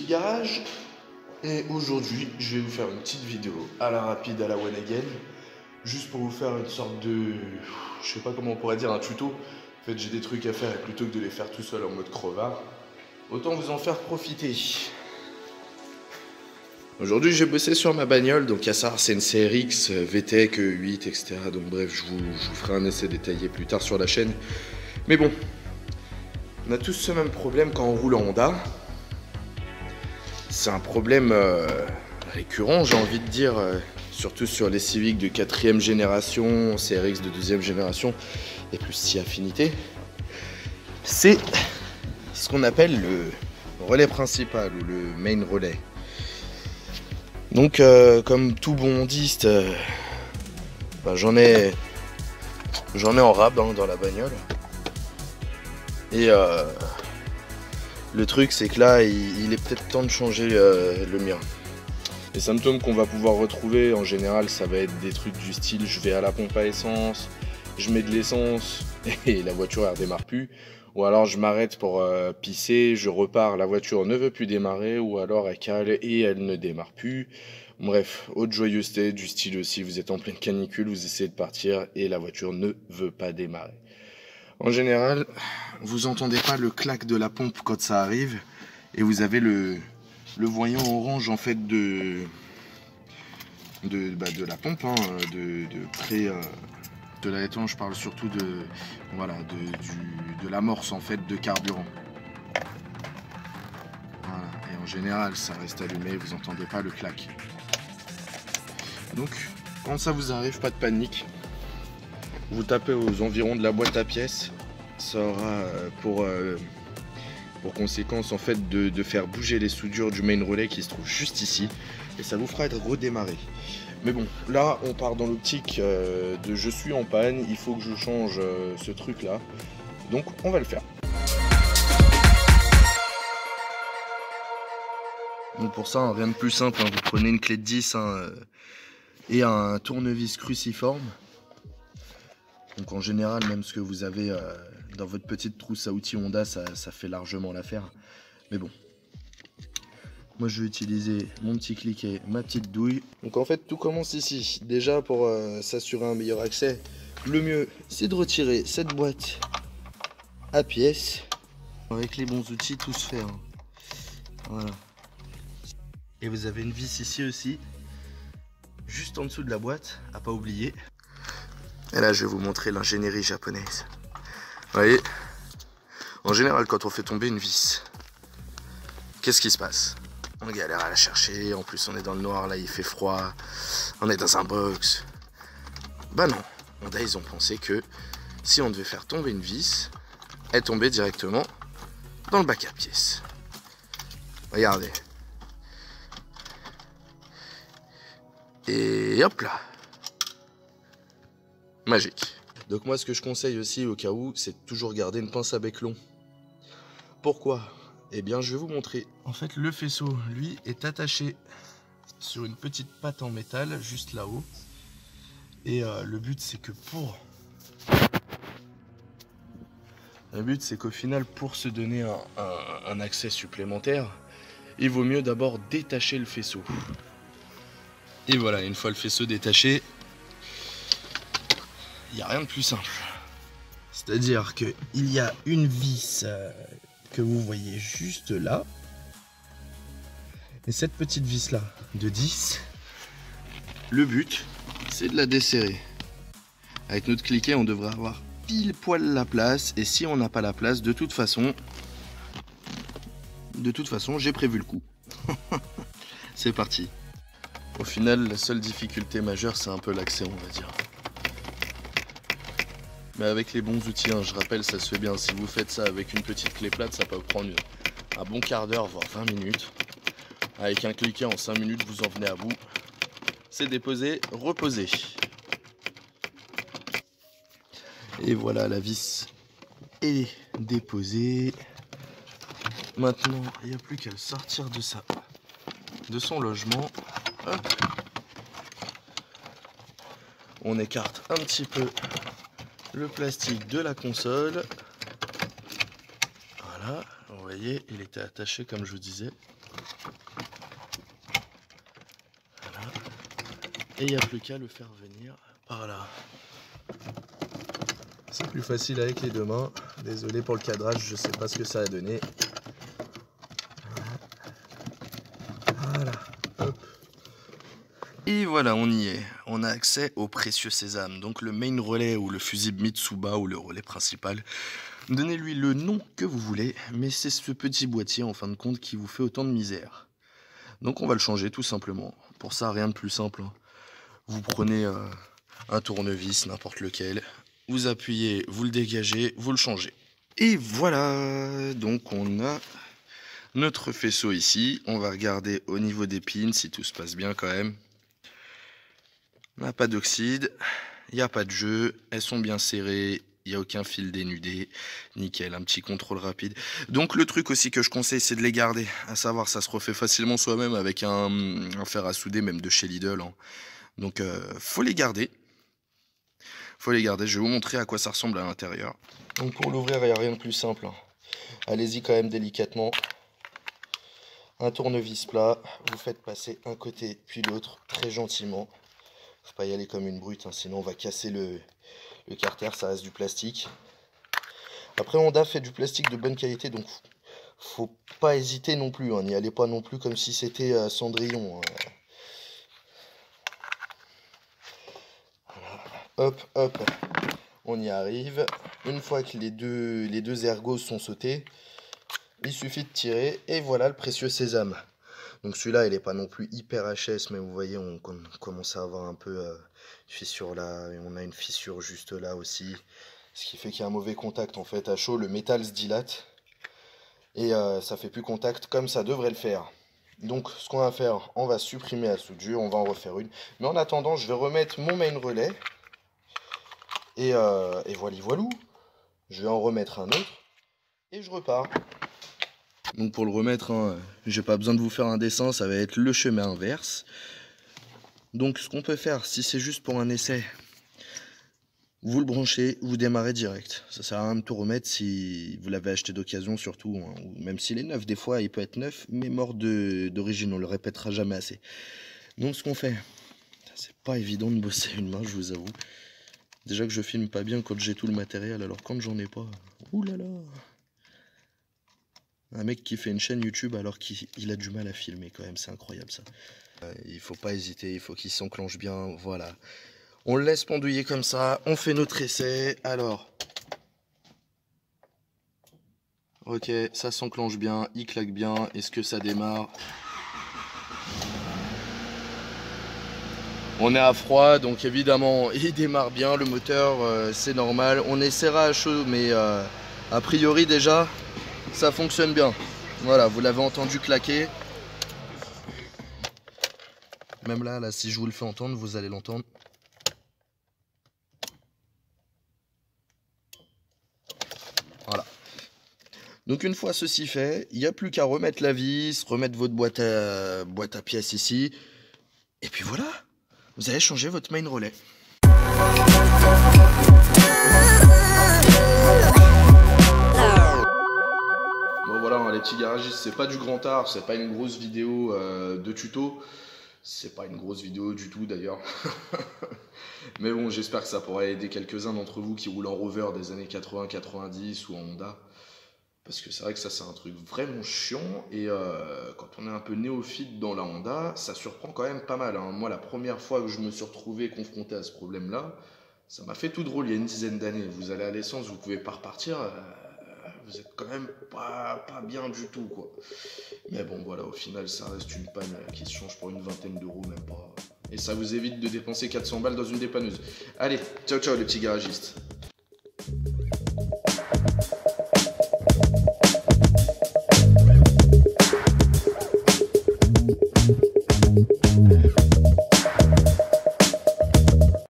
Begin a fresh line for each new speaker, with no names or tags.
petit garage. Et aujourd'hui, je vais vous faire une petite vidéo à la rapide, à la one again. Juste pour vous faire une sorte de... Je sais pas comment on pourrait dire, un tuto. En fait, j'ai des trucs à faire et plutôt que de les faire tout seul en mode crevard, autant vous en faire profiter. Aujourd'hui, j'ai bossé sur ma bagnole. Donc, à ça, c'est une CRX, VTEC 8, etc. Donc, bref, je vous ferai un essai détaillé plus tard sur la chaîne. Mais bon, on a tous ce même problème quand on roule en Honda. C'est un problème récurrent, j'ai envie de dire, surtout sur les Civic de 4e génération, CRX de 2e génération et plus si affinité. C'est ce qu'on appelle le relais principal ou le main relais. Donc, comme tout bon hondiste, j'en ai en rab dans la bagnole. Et le truc, c'est que là, il est peut-être temps de changer le mien. Les symptômes qu'on va pouvoir retrouver, en général, ça va être des trucs du style je vais à la pompe à essence, je mets de l'essence et la voiture elle redémarre plus. Ou alors je m'arrête pour pisser, je repars, la voiture ne veut plus démarrer, ou alors elle cale et elle ne démarre plus. Bref, autre joyeuseté du style aussi, vous êtes en pleine canicule, vous essayez de partir et la voiture ne veut pas démarrer. En général, vous entendez pas le clac de la pompe quand ça arrive, et vous avez le voyant orange en fait de la pompe, hein, de près de la étanche. Je parle surtout de l'amorce en fait de carburant. Voilà. Et en général, ça reste allumé, vous entendez pas le clac. Donc, quand ça vous arrive, pas de panique. Vous tapez aux environs de la boîte à pièces, ça aura pour conséquence en fait de faire bouger les soudures du main relais qui se trouve juste ici, et ça vous fera redémarrer. Mais bon, là on part dans l'optique de je suis en panne, il faut que je change ce truc là, donc on va le faire. Donc pour ça, hein, rien de plus simple, hein, vous prenez une clé de 10 et un tournevis cruciforme. Donc en général, même ce que vous avez dans votre petite trousse à outils Honda, ça fait largement l'affaire. Mais bon, moi je vais utiliser mon petit cliquet, ma petite douille. Donc en fait, tout commence ici. Déjà, pour s'assurer un meilleur accès, le mieux c'est de retirer cette boîte à pièces. Avec les bons outils, tout se fait, hein. Voilà. Et vous avez une vis ici aussi, juste en dessous de la boîte, à pas oublier. Et là, je vais vous montrer l'ingénierie japonaise. Vous voyez, en général, quand on fait tomber une vis, qu'est-ce qui se passe? On galère à la chercher, en plus on est dans le noir, là il fait froid, on est dans un box. Bah non, Honda ils ont pensé que si on devait faire tomber une vis, elle tombait directement dans le bac à pièces. Regardez. Et hop là. Magique. Donc moi ce que je conseille aussi au cas où, c'est de toujours garder une pince à bec long. Pourquoi? Eh bien je vais vous montrer. En fait le faisceau lui est attaché sur une petite patte en métal juste là-haut. Et le but c'est que qu'au final pour se donner un accès supplémentaire, il vaut mieux d'abord détacher le faisceau. Et voilà, une fois le faisceau détaché, il n'y a rien de plus simple. C'est-à-dire qu'il y a une vis que vous voyez juste là. Et cette petite vis là de 10, le but c'est de la desserrer. Avec notre cliquet on devrait avoir pile poil la place. Et si on n'a pas la place, de toute façon j'ai prévu le coup. C'est parti. Au final la seule difficulté majeure c'est un peu l'accès, on va dire. Mais avec les bons outils, hein, je rappelle, ça se fait bien. Si vous faites ça avec une petite clé plate, ça peut prendre un bon quart d'heure, voire 20 minutes. Avec un cliquet en 5 minutes, vous en venez à bout. C'est déposé, reposé. Et voilà, la vis est déposée. Maintenant, il n'y a plus qu'à le sortir de son logement. Hop. On écarte un petit peu le plastique de la console. Voilà, vous voyez, il était attaché comme je vous disais. Et il n'y a plus qu'à le faire venir par là.
C'est plus facile avec les deux mains. Désolé pour le cadrage, je sais pas ce que ça a donné. Voilà, hop.
Et voilà, on y est. On a accès au précieux sésame. Donc le main relais ou le fusible Mitsuba ou le relais principal. Donnez-lui le nom que vous voulez, mais c'est ce petit boîtier en fin de compte qui vous fait autant de misère. Donc on va le changer tout simplement. Pour ça, rien de plus simple. Vous prenez un tournevis, n'importe lequel. Vous appuyez, vous le dégagez, vous le changez. Et voilà, donc on a notre faisceau ici. On va regarder au niveau des pins si tout se passe bien quand même. On n'a pas d'oxyde, il n'y a pas de jeu, elles sont bien serrées, il n'y a aucun fil dénudé. Nickel, un petit contrôle rapide. Donc le truc aussi que je conseille, c'est de les garder. À savoir, ça se refait facilement soi-même avec un fer à souder, même de chez Lidl. Hein. Donc faut les garder. Je vais vous montrer à quoi ça ressemble à l'intérieur. Donc pour l'ouvrir, il n'y a rien de plus simple. Hein. Allez-y quand même délicatement. Un tournevis plat, vous faites passer un côté puis l'autre très gentiment. Faut pas y aller comme une brute, hein, sinon on va casser le carter, ça reste du plastique. Après Honda fait du plastique de bonne qualité, donc faut pas hésiter non plus. N'y allez pas non plus comme si c'était Cendrillon. Hein. Hop, hop, on y arrive. Une fois que les deux ergots sont sautés, il suffit de tirer et voilà le précieux sésame. Donc celui-là, il n'est pas non plus hyper HS, mais vous voyez, on commence à avoir un peu une fissure là, et on a une fissure juste là aussi. Ce qui fait qu'il y a un mauvais contact en fait. À chaud, le métal se dilate et ça fait plus contact comme ça devrait le faire. Donc ce qu'on va faire, on va supprimer la soudure, on va en refaire une. Mais en attendant, je vais remettre mon main relais. Et voilà, voilou. Je vais en remettre un autre. Et je repars. Donc pour le remettre, hein, j'ai pas besoin de vous faire un dessin, ça va être le chemin inverse. Donc ce qu'on peut faire, si c'est juste pour un essai, vous le branchez, vous démarrez direct. Ça sert à rien de tout remettre si vous l'avez acheté d'occasion surtout, hein, ou même s'il est neuf. Des fois il peut être neuf, mais mort d'origine, on le répétera jamais assez. Donc ce qu'on fait, c'est pas évident de bosser une main, je vous avoue. Déjà que je filme pas bien quand j'ai tout le matériel, alors quand j'en ai pas, oulala. Un mec qui fait une chaîne YouTube alors qu'il a du mal à filmer quand même, c'est incroyable ça. Il faut pas hésiter, il faut qu'il s'enclenche bien, voilà. On le laisse pendouiller comme ça, on fait notre essai, alors. Ok, ça s'enclenche bien, il claque bien, est-ce que ça démarre? On est à froid, donc évidemment il démarre bien, le moteur c'est normal. On essaiera à chaud, mais a priori déjà ça fonctionne bien. Voilà, vous l'avez entendu claquer. Même là, si je vous le fais entendre, vous allez l'entendre. Voilà. Donc une fois ceci fait, il n'y a plus qu'à remettre la vis, remettre votre boîte à pièces ici. Et puis voilà, vous allez changer votre main relais. Bon voilà, les petits garagistes, c'est pas du grand art, c'est pas une grosse vidéo de tuto. C'est pas une grosse vidéo du tout d'ailleurs. Mais bon, j'espère que ça pourra aider quelques-uns d'entre vous qui roulent en rover des années 80-90 ou en Honda. Parce que c'est vrai que ça c'est un truc vraiment chiant. Et quand on est un peu néophyte dans la Honda, ça surprend quand même pas mal. Hein. Moi, la première fois que je me suis retrouvé confronté à ce problème-là, ça m'a fait tout drôle il y a une dizaine d'années. Vous allez à l'essence, vous pouvez pas repartir. Vous êtes quand même pas bien du tout, quoi. Mais bon, voilà, au final, ça reste une panne qui se change pour une vingtaine d'euros, même pas. Et ça vous évite de dépenser 400 balles dans une dépanneuse. Allez, ciao ciao les petits garagistes.